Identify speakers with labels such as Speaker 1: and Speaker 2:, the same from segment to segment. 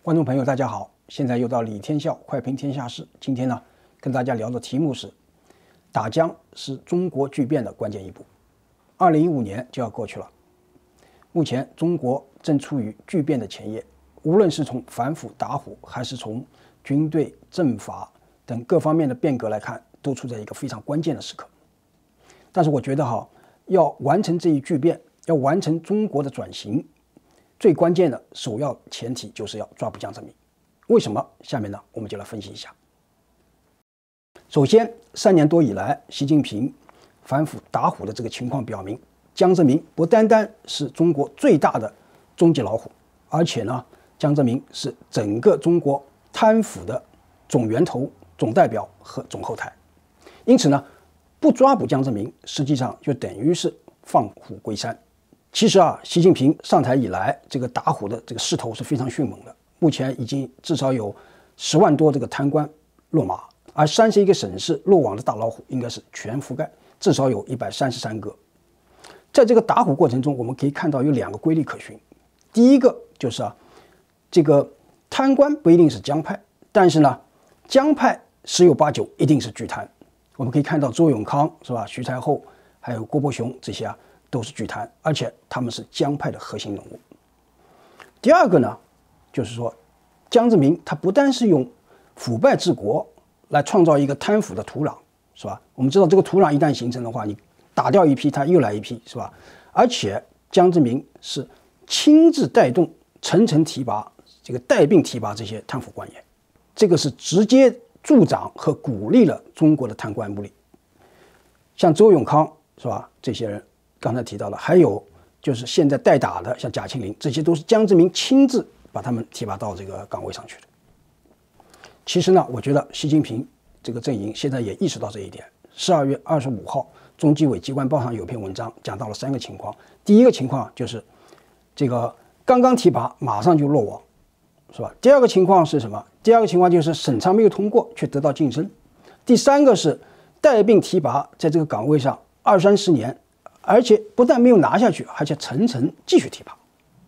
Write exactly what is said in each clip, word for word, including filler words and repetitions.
Speaker 1: 观众朋友，大家好！现在又到李天笑快评天下事。今天呢，跟大家聊的题目是：打江是中国巨变的关键一步。二零一五年就要过去了，目前中国正处于巨变的前夜，无论是从反腐打虎，还是从军队、政法等各方面的变革来看，都处在一个非常关键的时刻。但是我觉得哈，要完成这一巨变，要完成中国的转型，最关键的首要前提就是要抓捕江泽民。为什么？下面呢，我们就来分析一下。首先，三年多以来，习近平反腐打虎的这个情况表明，江泽民不单单是中国最大的终极老虎，而且呢，江泽民是整个中国贪腐的总源头、总代表和总后台。因此呢，不抓捕江泽民，实际上就等于是放虎归山。其实啊，习近平上台以来，这个打虎的这个势头是非常迅猛的。目前已经至少有十万多这个贪官落马，而三十一个省市落网的大老虎应该是全覆盖，至少有一百三十三个。在这个打虎过程中，我们可以看到有两个规律可循。第一个就是啊，这个贪官不一定是江派，但是呢，江派十有八九一定是巨贪。我们可以看到周永康是吧，徐才厚还有郭伯雄这些啊，都是巨贪，而且他们是江派的核心人物。第二个呢，就是说江泽民他不但是用腐败治国来创造一个贪腐的土壤，是吧？我们知道这个土壤一旦形成的话，你打掉一批，他又来一批，是吧？而且江泽民是亲自带动层层提拔，这个带并提拔这些贪腐官员，这个是直接助长和鼓励了中国的贪官污吏。像周永康是吧？这些人刚才提到了，还有就是现在代打的像贾庆林，这些都是江泽民亲自把他们提拔到这个岗位上去的。其实呢，我觉得习近平这个阵营现在也意识到这一点。十二月二十五号，中纪委机关报上有篇文章讲到了三个情况。第一个情况就是这个刚刚提拔马上就落网，是吧？第二个情况是什么？第二个情况就是审查没有通过却得到晋升。第三个是带并提拔，在这个岗位上二三十年，而且不但没有拿下去，而且层层继续提拔。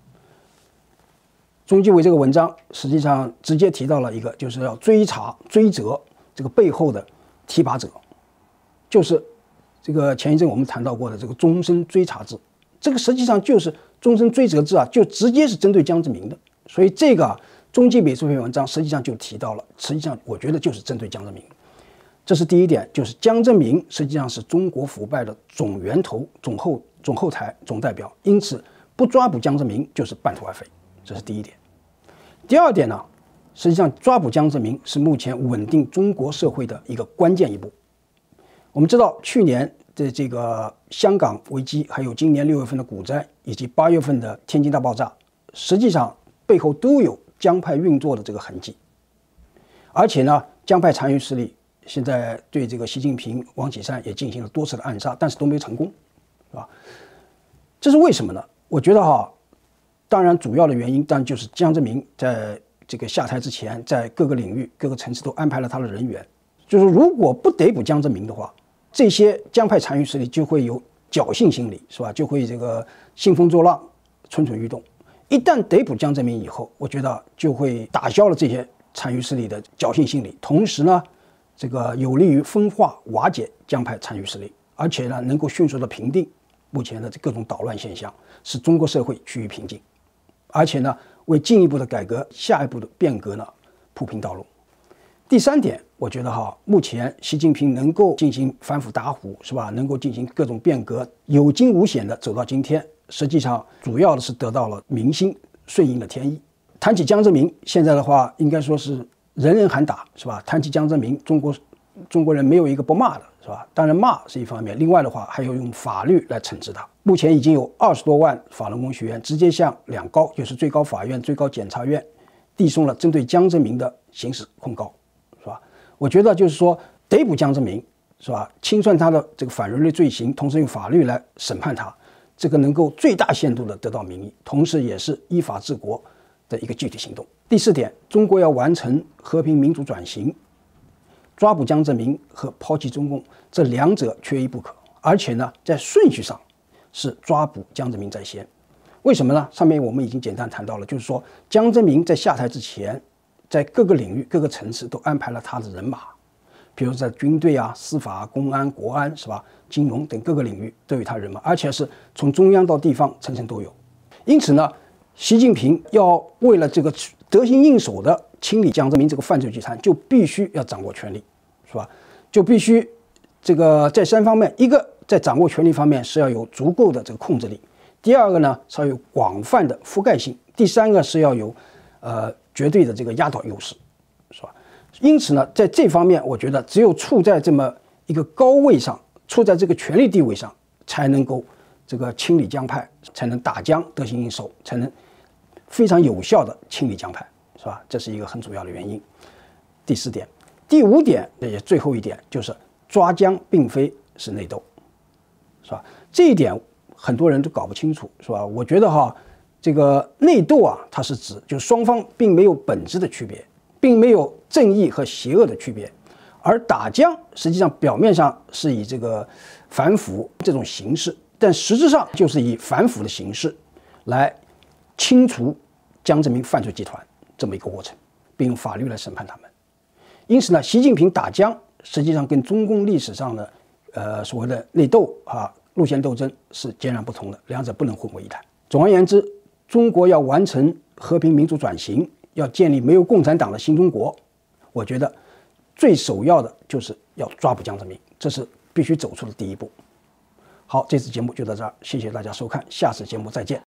Speaker 1: 中纪委这个文章实际上直接提到了一个，就是要追查追责这个背后的提拔者，就是这个前一阵我们谈到过的这个终身追查制。这个实际上就是终身追责制啊，就直接是针对江泽民的。所以这个啊，中纪委这篇文章实际上就提到了，实际上我觉得就是针对江泽民。这是第一点，就是江泽民实际上是中国腐败的总源头、总后总后台、总代表，因此不抓捕江泽民就是半途而废，这是第一点。第二点呢，实际上抓捕江泽民是目前稳定中国社会的一个关键一步。我们知道去年的这个香港危机，还有今年六月份的股灾，以及八月份的天津大爆炸，实际上背后都有江派运作的这个痕迹。而且呢，江派残余势力现在对这个习近平、王岐山也进行了多次的暗杀，但是都没有成功，是吧？这是为什么呢？我觉得哈，当然主要的原因当然就是江泽民在这个下台之前，在各个领域、各个层次都安排了他的人员。就是如果不逮捕江泽民的话，这些江派残余势力就会有侥幸心理，是吧？就会这个兴风作浪、蠢蠢欲动。一旦逮捕江泽民以后，我觉得就会打消了这些残余势力的侥幸心理，同时呢，这个有利于分化瓦解江派残余势力，而且呢，能够迅速的平定目前的各种捣乱现象，使中国社会趋于平静，而且呢，为进一步的改革、下一步的变革呢铺平道路。第三点，我觉得哈，目前习近平能够进行反腐打虎，是吧？能够进行各种变革，有惊无险的走到今天，实际上主要的是得到了民心，顺应了天意。谈起江泽民，现在的话应该说是人人喊打，是吧？谈起江泽民，中国中国人没有一个不骂的，是吧？当然骂是一方面，另外的话还要用法律来惩治他。目前已经有二十多万法轮功学员直接向两高，就是最高法院、最高检察院递送了针对江泽民的刑事控告，是吧？我觉得就是说逮捕江泽民，是吧？清算他的这个反人类罪行，同时用法律来审判他，这个能够最大限度的得到民意，同时也是依法治国的一个具体行动。第四点，中国要完成和平民主转型，抓捕江泽民和抛弃中共这两者缺一不可，而且呢，在顺序上是抓捕江泽民在先。 为什么呢？上面我们已经简单谈到了，就是说江泽民在下台之前，在各个领域、各个层次都安排了他的人马，比如在军队啊、司法、公安、国安，是吧？金融等各个领域都有他人马，而且是从中央到地方，层层都有。因此呢，习近平要为了这个得心应手的清理江泽民这个犯罪集团，就必须要掌握权力，是吧？就必须这个在三方面，一个在掌握权力方面是要有足够的这个控制力。第二个呢，是要有广泛的覆盖性；第三个是要有，呃，绝对的这个压倒优势，是吧？因此呢，在这方面，我觉得只有处在这么一个高位上，处在这个权力地位上，才能够这个清理江派，才能打江得心应手，才能非常有效的清理江派，是吧？这是一个很主要的原因。第四点，第五点也最后一点就是抓江并非是内斗，是吧？这一点很多人都搞不清楚，是吧？我觉得哈，这个内斗啊，它是指就是双方并没有本质的区别，并没有正义和邪恶的区别，而打江实际上表面上是以这个反腐这种形式，但实质上就是以反腐的形式来清除江泽民犯罪集团这么一个过程，并用法律来审判他们。因此呢，习近平打江实际上跟中共历史上的呃所谓的内斗啊。路线斗争是截然不同的，两者不能混为一谈。总而言之，中国要完成和平民主转型，要建立没有共产党的新中国，我觉得最首要的就是要抓捕江泽民，这是必须走出的第一步。好，这次节目就到这儿，谢谢大家收看，下次节目再见。